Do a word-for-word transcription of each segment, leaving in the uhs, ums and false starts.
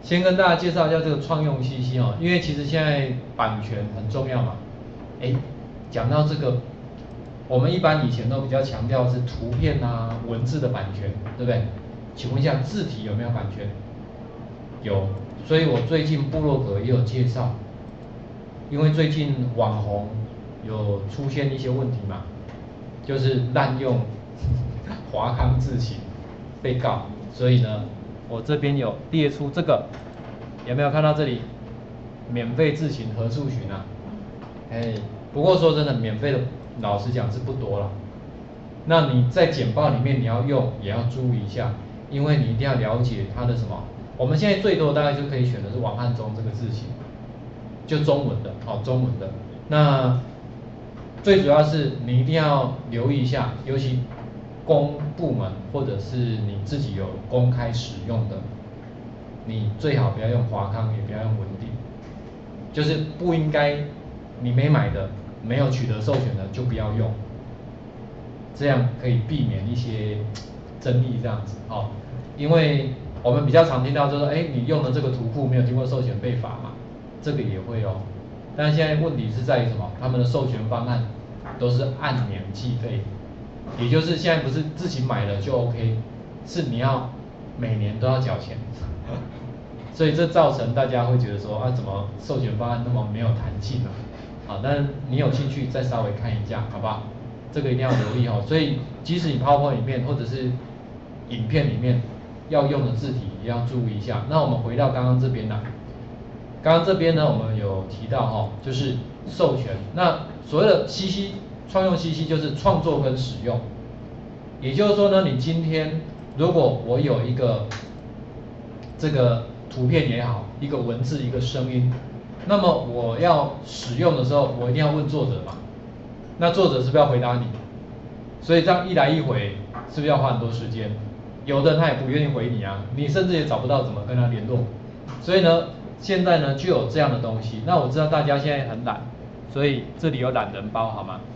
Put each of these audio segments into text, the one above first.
先跟大家介绍一下这个创用 C C 哦，因为其实现在版权很重要嘛。哎，讲到这个，我们一般以前都比较强调是图片啊、文字的版权，对不对？请问一下，字体有没有版权？有，所以我最近部落格也有介绍，因为最近网红有出现一些问题嘛，就是滥用华康字型被告，所以呢，我这边有列出这个，有没有看到这里？免费自行何处寻啊？哎，不过说真的，免费的老实讲是不多了。那你在简报里面你要用，也要注意一下，因为你一定要了解它的什么。我们现在最多大概就可以选的是王汉中这个字型，就中文的，哦，中文的。那最主要是你一定要留意一下，尤其公部门或者是你自己有公开使用的，你最好不要用华康，也不要用文鼎，就是不应该你没买的、没有取得授权的就不要用，这样可以避免一些争议这样子，哦，因为我们比较常听到就是，哎，你用的这个图库没有经过授权被罚嘛，这个也会哦。但现在问题是在于什么？他们的授权方案都是按年计费，也就是现在不是自己买了就 OK， 是你要每年都要缴钱，所以这造成大家会觉得说啊，怎么授权方案那么没有弹性呢？啊，但是你有兴趣再稍微看一下，好不好？这个一定要留意哦。所以即使你 PowerPoint 里面或者是影片里面要用的字体也要注意一下。那我们回到刚刚这边来，刚刚这边呢，我们有提到哈，就是授权。那所谓的 C C 创用 C C 就是创作跟使用，也就是说呢，你今天如果我有一个这个图片也好，一个文字一个声音，那么我要使用的时候，我一定要问作者嘛。那作者是不是要回答你？所以这样一来一回，是不是要花很多时间？有的他也不愿意回你啊，你甚至也找不到怎么跟他联络。所以呢，现在呢就有这样的东西。那我知道大家现在很懒，所以这里有懒人包，好吗？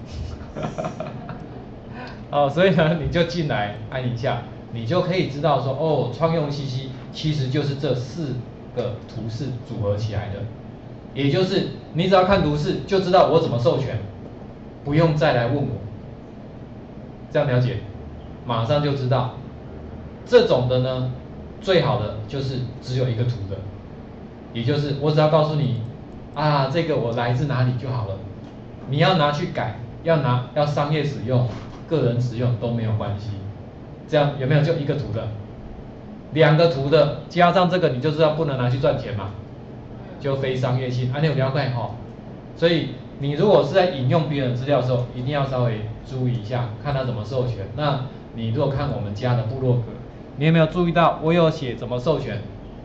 哦，所以呢你就进来按一下，你就可以知道说，哦，创用 C C 其实就是这四个图示组合起来的，也就是你只要看图示就知道我怎么授权。不用再来问我，这样了解，马上就知道。这种的呢，最好的就是只有一个图的，也就是我只要告诉你，啊，这个我来自哪里就好了。你要拿去改，要拿要商业使用、个人使用都没有关系。这样有没有就一个图的？两个图的加上这个，你就知道不能拿去赚钱嘛，就非商业性。按钮比较快哈，所以。你如果是在引用别人资料的时候，一定要稍微注意一下，看他怎么授权。那你如果看我们家的部落格，你有没有注意到我有写怎么授权？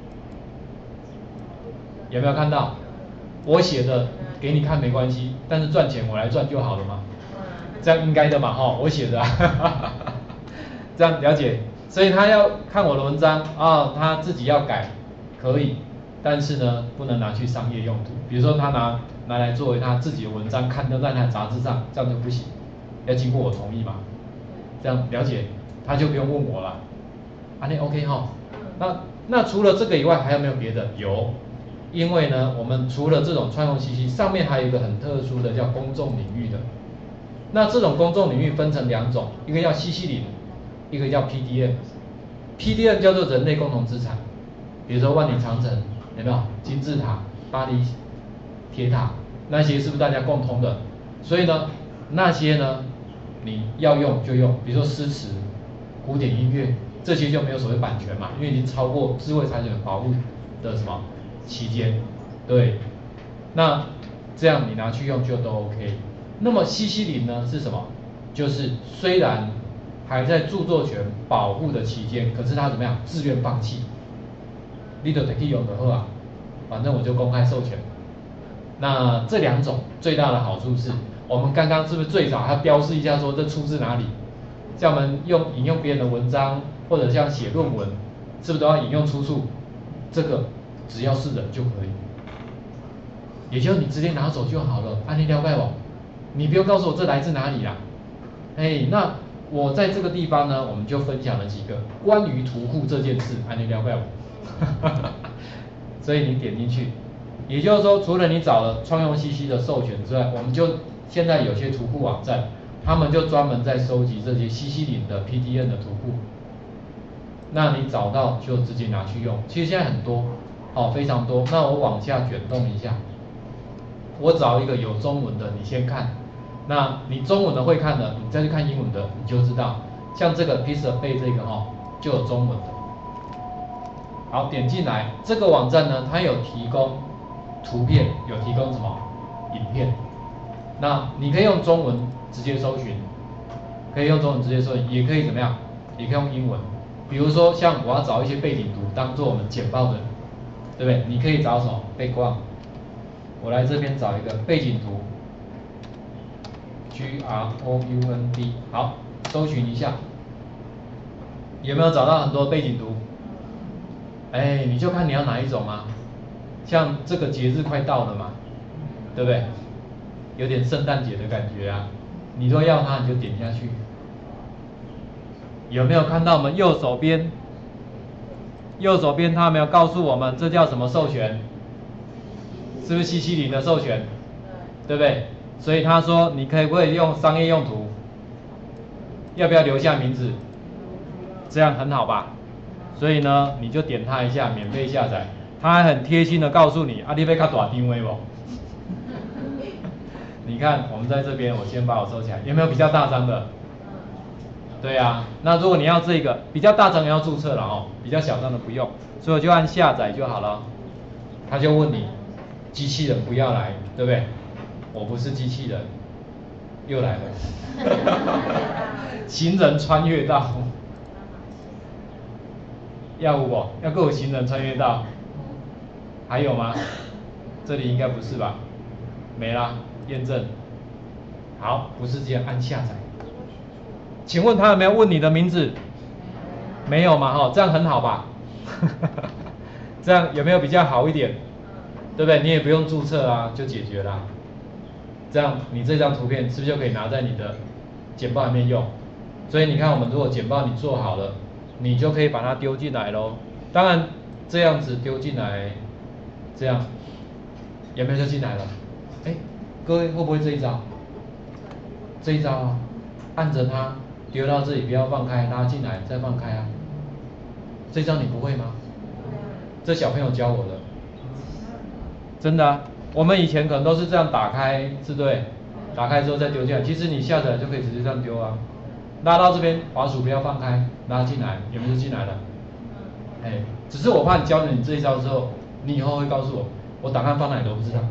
有没有看到？我写的给你看没关系，但是赚钱我来赚就好了嘛，这样应该的嘛哈，我写的、啊，这样了解。所以他要看我的文章啊、哦，他自己要改可以，但是呢不能拿去商业用途，比如说他拿。拿来作为他自己的文章刊登在他的杂志上，这样就不行，要经过我同意嘛？这样了解，他就不用问我了。啊，那 OK 哈。那那除了这个以外，还有没有别的？有，因为呢，我们除了这种创用 C C， 上面还有一个很特殊的叫公众领域的。那这种公众领域分成两种，一个叫 C C 零，一个叫 P D M。P D M 叫做人类共同资产，比如说万里长城，有没有？金字塔、巴黎铁塔，那些是不是大家共通的？所以呢，那些呢，你要用就用，比如说诗词、古典音乐，这些就没有所谓版权嘛，因为已经超过智慧财产权保护的什么期间，对。那这样你拿去用就都 OK。那么 C C 零呢是什么？就是虽然还在著作权保护的期间，可是他怎么样？自愿放弃，你就可以用的话，反正我就公开授权。那这两种最大的好处是，我们刚刚是不是最早还标示一下说这出自哪里？像我们用引用别人的文章，或者像写论文，是不是都要引用出处？这个只要是人就可以，也就是你直接拿走就好了。安利了解我，你不用告诉我这来自哪里啦。哎，那我在这个地方呢，我们就分享了几个关于图库这件事，安利了解我。 所以你点进去，也就是说，除了你找了创用 C C 的授权之外，我们就现在有些图库网站，他们就专门在收集这些 C C 零的 P D N 的图库。那你找到就直接拿去用，其实现在很多，哦，非常多。那我往下卷动一下，我找一个有中文的，你先看。那你中文的会看的，你再去看英文的，你就知道。像这个 Piece of Bay 这个哦，就有中文的。好，点进来，这个网站呢，它有提供图片，有提供什么影片。那你可以用中文直接搜寻，可以用中文直接搜寻，也可以怎么样？也可以用英文。比如说，像我要找一些背景图当做我们简报的，对不对？你可以找什么 background？ 我来这边找一个背景图 ，G R O U N D， 好，搜寻一下，有没有找到很多背景图？哎，你就看你要哪一种啊。像这个节日快到了嘛，对不对？有点圣诞节的感觉啊。你若要它，你就点下去。有没有看到我们右手边？右手边它没有告诉我们这叫什么授权？是不是 C C 零的授权？对不对？所以他说你可以不可以用商业用途？要不要留下名字？这样很好吧？所以呢，你就点它一下，免费下载。他还很贴心的告诉你，啊，你要较大张的不？你看，我们在这边，我先把我收起来，有没有比较大张的？对啊，那如果你要这个比较大张，要注册了哦，比较小张的不用，所以我就按下载就好了。他就问你，机器人不要来，对不对？我不是机器人，又来了，行人穿越道，要不不？要够行人穿越道，还有吗？这里应该不是吧？没啦，验证。好，不是这样，按下载。请问他有没有问你的名字？没有嘛？哈，这样很好吧？这样有没有比较好一点？对不对？你也不用注册啊，就解决啦。这样你这张图片是不是就可以拿在你的简报里面用？所以你看，我们如果简报你做好了，你就可以把它丢进来咯。当然这样子丢进来，这样有没有就进来了？哎，各位会不会这一招？这一招啊，按着它丢到这里，不要放开，拉进来再放开啊。这一招你不会吗？这小朋友教我的，真的啊。我们以前可能都是这样打开，是对，打开之后再丢进来。其实你下载就可以直接这样丢啊。拉到这边，滑鼠不要放开，拉进来，有没有进来了？哎，只是我怕你教了你这一招之后，你以后会告诉我，我档案放哪里都不知道。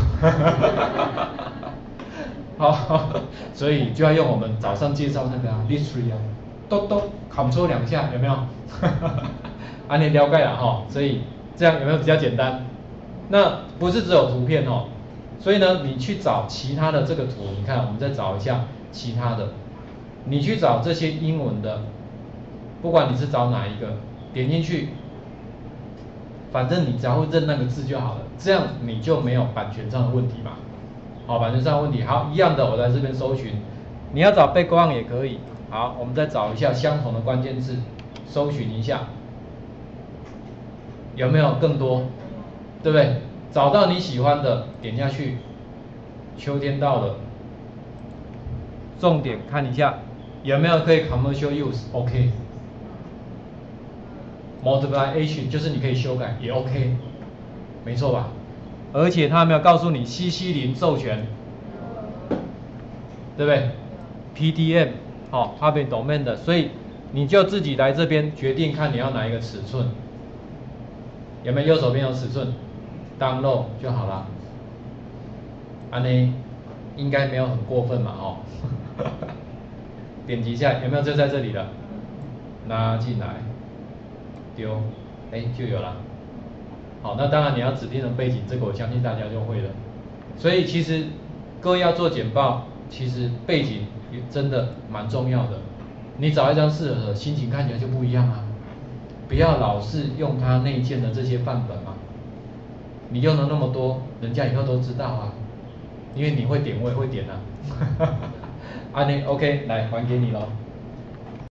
好，所以就要用我们早上介绍那个啊 ，Listory 啊，咚咚 ，Ctrl 两下，有没有？啊，你了解了哈，所以这样有没有比较简单？那不是只有图片哦，所以呢，你去找其他的这个图，你看，我们再找一下其他的，你去找这些英文的，不管你是找哪一个，点进去，反正你只要会认那个字就好了，这样你就没有版权上的问题嘛。好，版权上的问题，好，一样的，我在这边搜寻，你要找 background 也可以。好，我们再找一下相同的关键字，搜寻一下，有没有更多？对不对？找到你喜欢的，点下去。秋天到了，重点看一下有没有可以 commercial use，OK。multiplication 就是你可以修改，也 OK， 没错吧？而且他没有告诉你 C C 零授权，对不对 ？P D M 好 ，Public Domain 的，所以你就自己来这边决定看你要哪一个尺寸，有没有右手边有尺寸 ，download 就好了。安呢，应该没有很过分嘛，哦。点击一下，有没有就在这里了？拉进来，丢，哎，就有了。好，那当然你要指定的背景，这个我相信大家就会了。所以其实各位要做简报，其实背景也真的蛮重要的。你找一张适合的，心情看起来就不一样啊。不要老是用它内建的这些范本嘛。你用了那么多，人家以后都知道啊，因为你会点，我也会点啊。啊，你 OK， 来还给你咯。